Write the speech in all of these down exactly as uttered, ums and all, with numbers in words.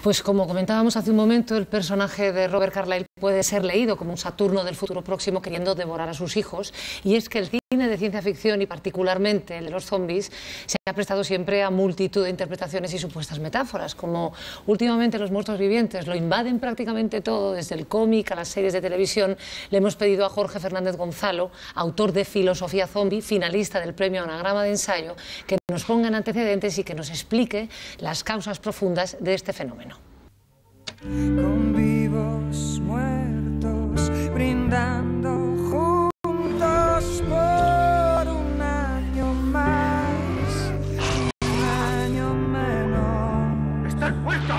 Pues como comentábamos hace un momento, el personaje de Robert Carlyle puede ser leído como un Saturno del futuro próximo queriendo devorar a sus hijos, y es que el cine de ciencia ficción, y particularmente el de los zombies, se ha prestado siempre a multitud de interpretaciones y supuestas metáforas, como últimamente los muertos vivientes lo invaden prácticamente todo, desde el cómic a las series de televisión. Le hemos pedido a Jorge Fernández Gonzalo, autor de Filosofía Zombie, finalista del premio Anagrama de Ensayo, que nos ponga en antecedentes y que nos explique las causas profundas de este fenómeno. Con vivos muertos, brindando juntos por un año más, un año menos. ¡Están muertos!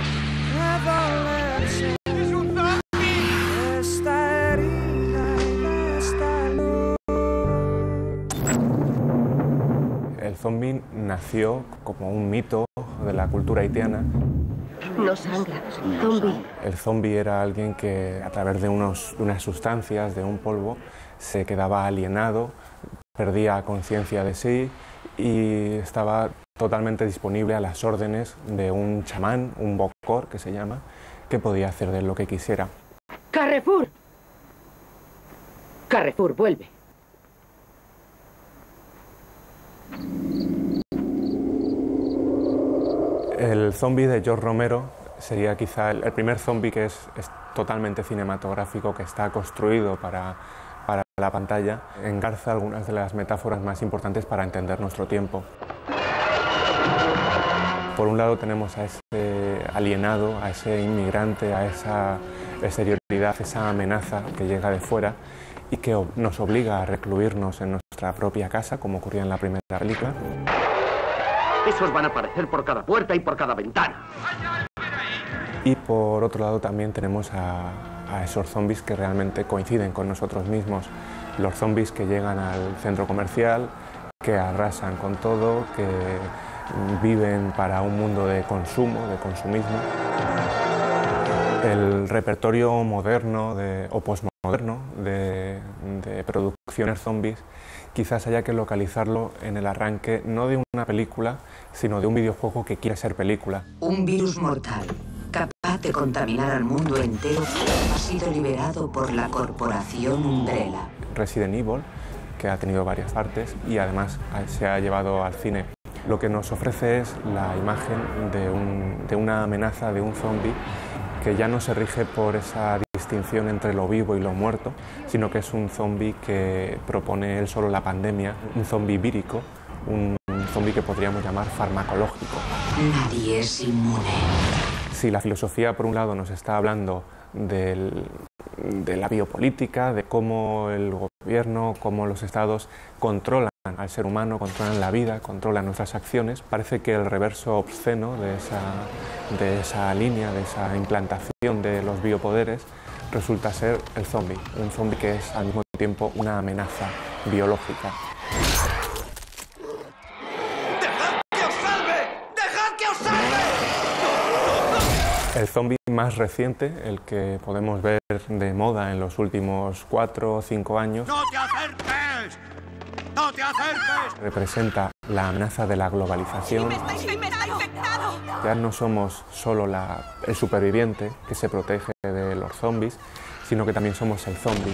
¡Es un zombie! Esta herida y esta luz. El zombie nació como un mito de la cultura haitiana. No sangra. Zombie. El zombie era alguien que a través de, unos, de unas sustancias, de un polvo, se quedaba alienado, perdía conciencia de sí y estaba totalmente disponible a las órdenes de un chamán, un bokor que se llama, que podía hacer de él lo que quisiera. Carrefour. Carrefour, vuelve. El zombie de George Romero sería quizá el, el primer zombie que es, es totalmente cinematográfico, que está construido para, para la pantalla. Engarza algunas de las metáforas más importantes para entender nuestro tiempo. Por un lado tenemos a ese alienado, a ese inmigrante, a esa exterioridad, esa amenaza que llega de fuera y que nos obliga a recluirnos en nuestra propia casa, como ocurría en la primera película. Esos van a aparecer por cada puerta y por cada ventana. Y por otro lado también tenemos a, a esos zombies que realmente coinciden con nosotros mismos. Los zombies que llegan al centro comercial, que arrasan con todo, que viven para un mundo de consumo, de consumismo. El repertorio moderno de, o postmoderno de, de producciones zombies quizás haya que localizarlo en el arranque no de una película, sino de un videojuego que quiere ser película. Un virus mortal, capaz de contaminar al mundo entero, ha sido liberado por la corporación Umbrella. Resident Evil, que ha tenido varias partes y además se ha llevado al cine. Lo que nos ofrece es la imagen de, un, de una amenaza, de un zombie, que ya no se rige por esa distinción entre lo vivo y lo muerto, sino que es un zombie que propone él solo la pandemia, un zombie vírico, un zombie que podríamos llamar farmacológico. Nadie es inmune. Si la filosofía, por un lado, nos está hablando del, de la biopolítica, de cómo el gobierno, cómo los estados controlan al ser humano, controlan la vida, controlan nuestras acciones, parece que el reverso obsceno de esa, de esa línea, de esa implantación de los biopoderes, resulta ser el zombie, un zombie que es al mismo tiempo una amenaza biológica. ¡Dejad que os salve! ¡Dejad que os salve! El zombie más reciente, el que podemos ver de moda en los últimos cuatro o cinco años, ¡No te acerques! ¡No te acerques! representa la amenaza de la globalización. Ya no somos solo la, el superviviente que se protege de los zombies, sino que también somos el zombie.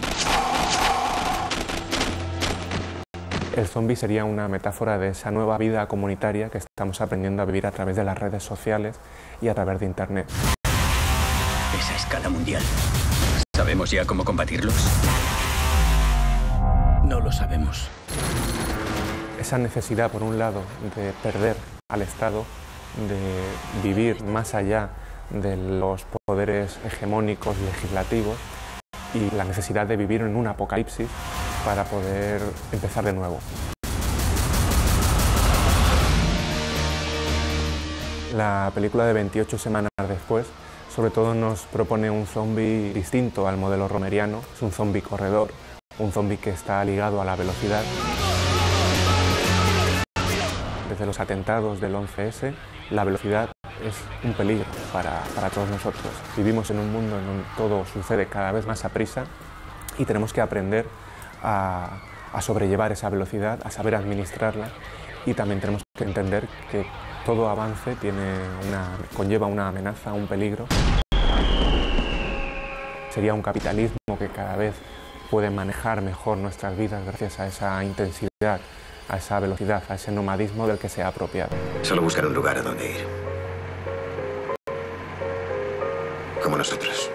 El zombie sería una metáfora de esa nueva vida comunitaria que estamos aprendiendo a vivir a través de las redes sociales y a través de Internet. Es a escala mundial. ¿Sabemos ya cómo combatirlos? No lo sabemos. Esa necesidad, por un lado, de perder al Estado, de vivir más allá de los poderes hegemónicos legislativos y la necesidad de vivir en un apocalipsis para poder empezar de nuevo. La película de veintiocho semanas después, sobre todo nos propone un zombie distinto al modelo romeriano. Es un zombie corredor, un zombie que está ligado a la velocidad. Desde los atentados del once ese, la velocidad es un peligro para, para todos nosotros. Vivimos en un mundo en donde todo sucede cada vez más a prisa y tenemos que aprender a, a sobrellevar esa velocidad, a saber administrarla, y también tenemos que entender que todo avance tiene una, conlleva una amenaza, un peligro. Sería un capitalismo que cada vez puede manejar mejor nuestras vidas gracias a esa intensidad, a esa velocidad, a ese nomadismo del que se ha apropiado. Solo buscar un lugar a donde ir. Como nosotros.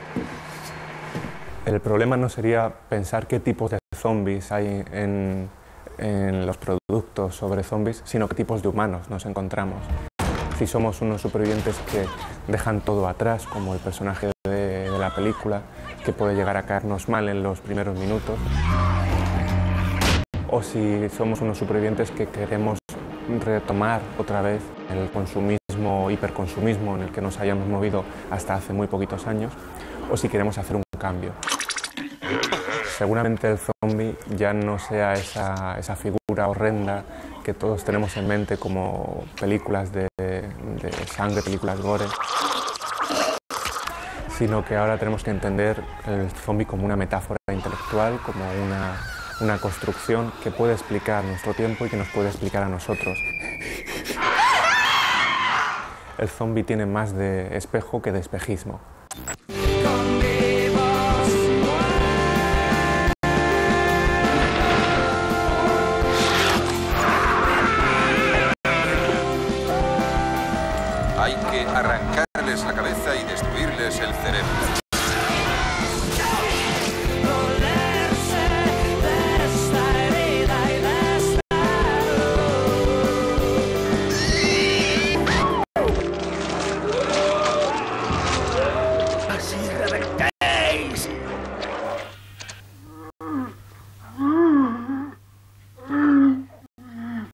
El problema no sería pensar qué tipos de zombies hay en, en los productos sobre zombies, sino qué tipos de humanos nos encontramos. Si somos unos supervivientes que dejan todo atrás, como el personaje de, de la película, que puede llegar a caernos mal en los primeros minutos, o si somos unos supervivientes que queremos retomar otra vez el consumismo, hiperconsumismo en el que nos hayamos movido hasta hace muy poquitos años, o si queremos hacer un cambio. Seguramente el zombie ya no sea esa, esa figura horrenda que todos tenemos en mente como películas de, de sangre, películas gore, sino que ahora tenemos que entender el zombie como una metáfora intelectual, como una, una construcción que puede explicar nuestro tiempo y que nos puede explicar a nosotros. El zombie tiene más de espejo que de espejismo. Hay que arrancarles la cabeza y destruirles el cerebro.